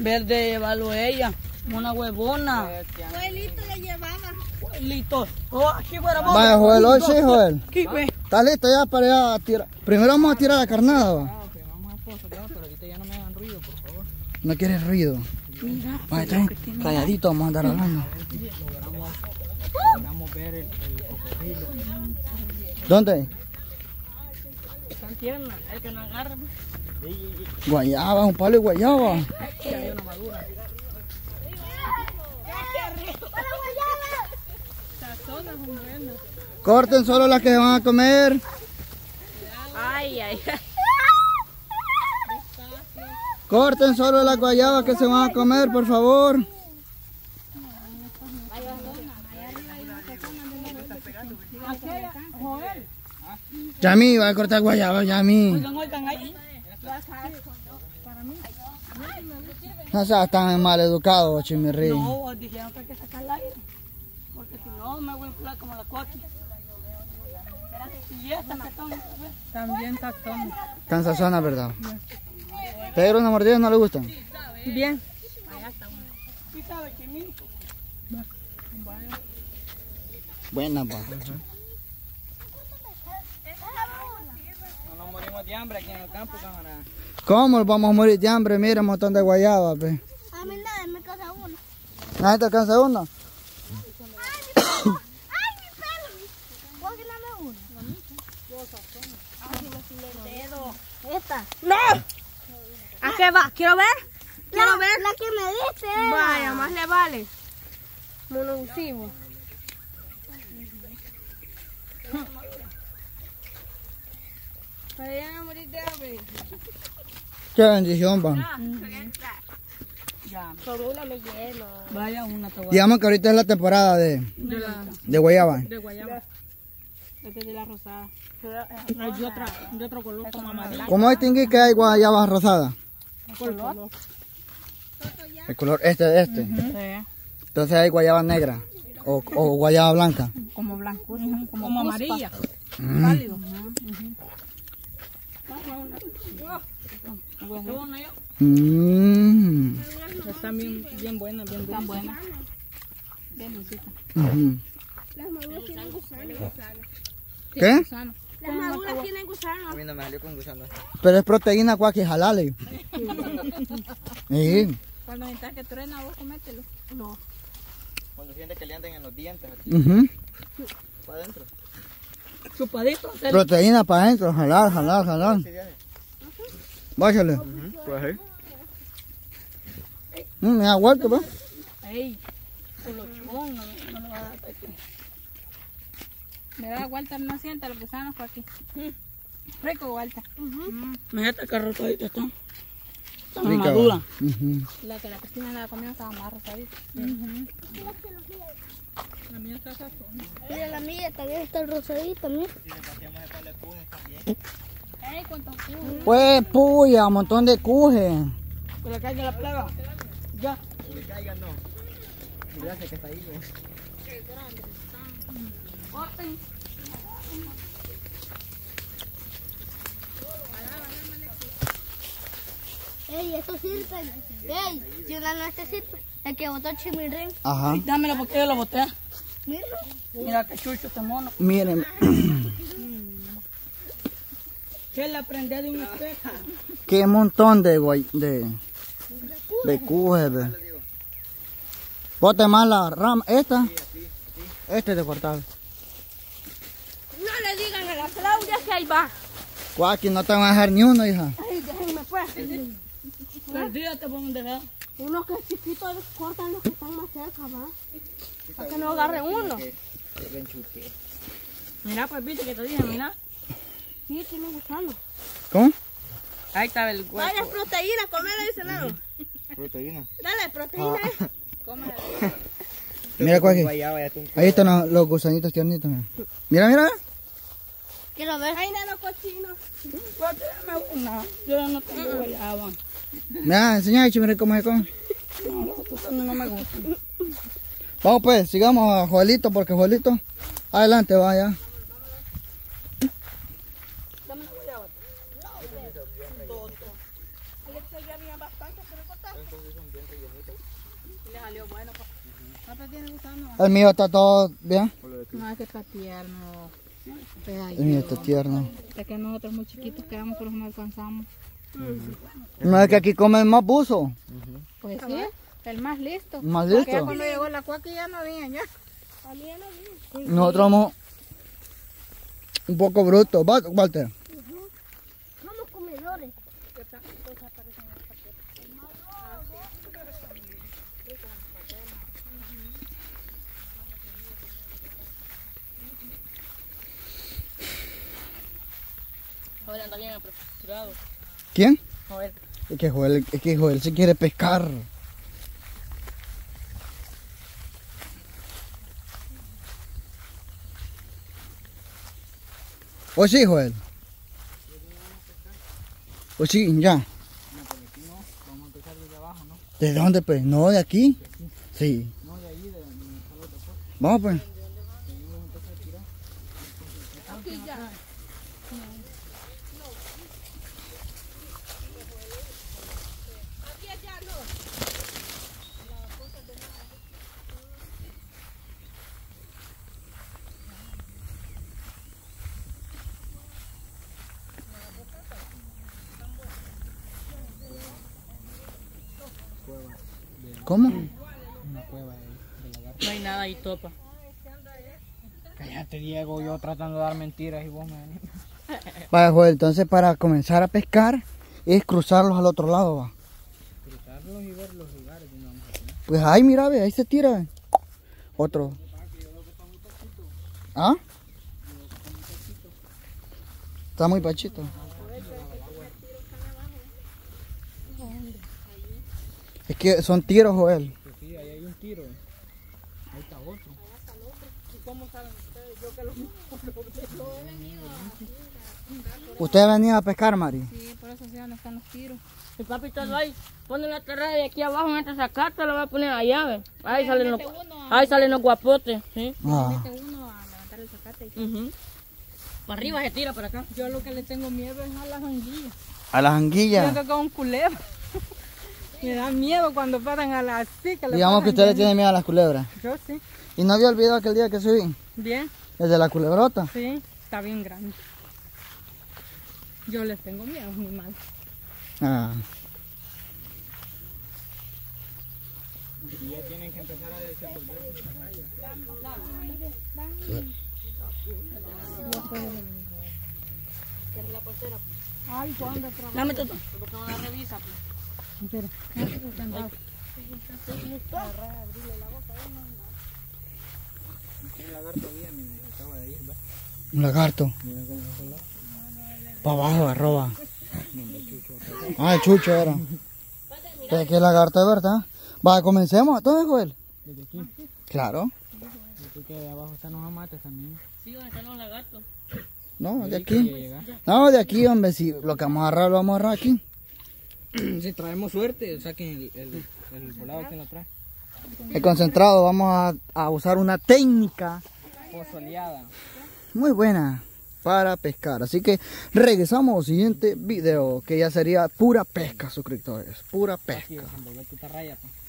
Verde, llévalo ella. Una huevona. Joelito le llevaba. Joelito. Oh, aquí fuera vos. Vaya, Joel, hoy sí, Joel. Aquí, ve. ¿Estás listo ya para ir a tirar? Primero vamos a tirar la carnada, va. Vamos a esposo, pero ahorita ya no me hagan ruido, por favor. No quieres ruido. Mira. Vaya, calladito vamos a andar hablando. Logramos ver el cocodrilo. ¿Dónde? Están tiernas, el que no agarre. Guayaba, un palo de guayaba. Aquí hay una madura. Corten solo las que se van a comer. Ay, ay, ay. Corten solo las guayabas que se van a comer, por favor. Joel. Yami, va a cortar guayaba, Yami. Oigan ahí. No seas tan mal educado, Chimirri. No, dijeron que hay que sacar el aire. Porque si no, me voy a inflar como la coqui. Y esta catón. También catón. Tan sazona, ¿verdad? Pero una mordida no le gustan. Bien. ¿Sí sabe que mi? Buena, pa. No nos morimos de hambre aquí en el campo, camarada. ¿Cómo vamos a morir de hambre? Mira un montón de guayaba, pe. A mí nada, me casa uno. ¿Nadie te alcanza uno? ¡Ay, mi pelo! ¿Puedo quitarme uno? Ay, me filé el dedo. Esta. ¡No! ¿A qué va? ¿Quiero ver? ¿Quiero ver? La que me diste. Vaya, más le vale. Monoclusivo. Para ya no morir de hambre. Qué bendición, pa. Ya. Por una me lleno. Vaya una te voy a Digamos que ahorita es la temporada de guayaba. de guayaba. Este es de la rosada. Hay de otro color como amarillo. ¿Cómo distinguir que hay guayabas rosadas? Color. El color este. Sí. Entonces hay guayaba negra o guayaba blanca. Como blanco, como amarilla. Mm. Pálido. Mm. Están bien buenas, bien buenas. Bien dulcitas. Ujú. Las maduras tienen gusanos. ¿Qué? Gusano. Las maduras tienen gusanos. A mí no me salió con gusano. Pero es proteína cualquier jalale. Sí. Cuando necesitas que truena, vos comételo. No. Cuando siente que le anden en los dientes, Ujú. para adentro. Chupadito. Proteína para adentro, jalar. Bájale. Pues ahí. Me da vuelta, pues. Ey, colochón, no le va a dar pequeño. Me da Walter, no sienta los gusanos por aquí. Rico, Walter. Mira esta carrotadita está. Está Rica, madura. va. Ujú. La que la Cristina la comió estaba más rosadita. La mía está sazón. Mira, la mía también está rosadita, mira. Ey, ¿cuántos cubos? Pues puya, un montón de cuje. Que le caiga la plaga. Ya. Si le caigan, no. Gracias que está ahí, güey. Ey, esto sirve. Ey, si una no este sirve, el que botó Chimirrín. Ajá. Dámelo porque yo lo boté. Mira. Mira que chucho este mono. Miren, Que le aprendí de un espejo. qué montón de cuje, ve. Bote más la rama, esta. Este es de cortar. No le digan a la Claudia que ahí va. Cuaki, no te van a dejar ni uno, hija. Ay, déjenme pues. Perdida te pueden dejar. Unos que chiquitos cortan los que están más cerca, va. Para que no agarre uno. Mira, pues viste que te dije, mira. Sí, tiene gusano. ¿Cómo? Ahí está el hueco. Vaya, proteína, comela, dice nada. Proteína. Dale, proteína. Cómela. Mira, Cuaki. Guayaba, ya tú. Ahí están los gusanitos tiernitos. Mira. Quiero ver. Ay, de los cochinos. Pues dame una. Yo no tengo guayaba. Mira, enseña a Chimere cómo se come. No, los gusanos no me gustan. Vamos pues, sigamos a Joelito, porque Joelito, adelante, vaya. Dame una guayaba. Ya había bastante, pero cortar. salió bueno. ¿Cuánto tiene gusano? El mío está todo bien. No, es que está tierno. El mío está tierno. Es que nosotros muy chiquitos quedamos, por eso no alcanzamos. No es que aquí comen más buzo. Pues sí, el más listo. Más Porque ya listo. cuando llegó la cuaca ya no había ya. Nosotros somos un poco brutos. Walter. Somos comedores. Ahora anda bien apresurado. ¿Quién? Joder. Es que Joel se quiere pescar. ¿O sí, Joel? ¿O sí, ya? No, pero aquí no. Vamos a empezar desde abajo, ¿no? ¿De dónde, pues? ¿No, de aquí? Sí. No, de ahí, de donde está la otra cosa. Vamos, pues. ¿Cómo? Una cueva de lagarto. No hay nada ahí, topa. Cállate, Diego, yo tratando de dar mentiras y vos me venís. Vaya, Joel, entonces para comenzar a pescar es cruzarlos al otro lado, va. Cruzarlos y ver los lugares donde vamos a comer. Pues ahí, mira, ve, ahí se tira, ve. Otro. ¿Ah? Está muy pachito. Es que son tiros, Joel. Pues sí, ahí hay un tiro. Ahí está otro. ¿Usted venía a pescar, Mari? Sí, por eso sí, donde están los tiros. El papi está ahí, pone la terraza y aquí abajo en esta sacata lo va a poner a llave. Ahí salen los guapotes, ¿sí? Ah. Mete uno a levantar el zacate. Para arriba se tira para acá. Yo lo que le tengo miedo es a las anguillas. A las anguillas. Siento que es un culebro. Me da miedo cuando paran a las chicas. Digamos que usted le tiene miedo a las culebras. Yo sí. ¿Y no había olvidado aquel día que subí? Bien, El de la culebrota. sí, está bien grande. Yo les tengo miedo, muy mal. Ah. Y ya tienen que empezar a desenvolver sus Dame todo. Porque no la revisa, pues. Espera. Un lagarto había, mira, acaba de ir, ¿va? Un lagarto. Mira cómo se fue. Para abajo, arroba. Ah, el chucho era. Es que el lagarto es verdad. Va, comencemos entonces, Joel. Desde aquí. Claro. Yo creo que de abajo están los amates también. Sí, donde están los lagartos. No, de Ahí quería aquí. llegar. No, de aquí, hombre. Si lo que vamos a agarrar, lo vamos a agarrar aquí. Si traemos suerte, saquen el volado que lo trae. El concentrado, vamos a usar una técnica Pozoleada. muy buena para pescar. Así que regresamos al siguiente video, que ya sería pura pesca, suscriptores. Pura pesca. Aquí, desenvolver tu tarraya, pues.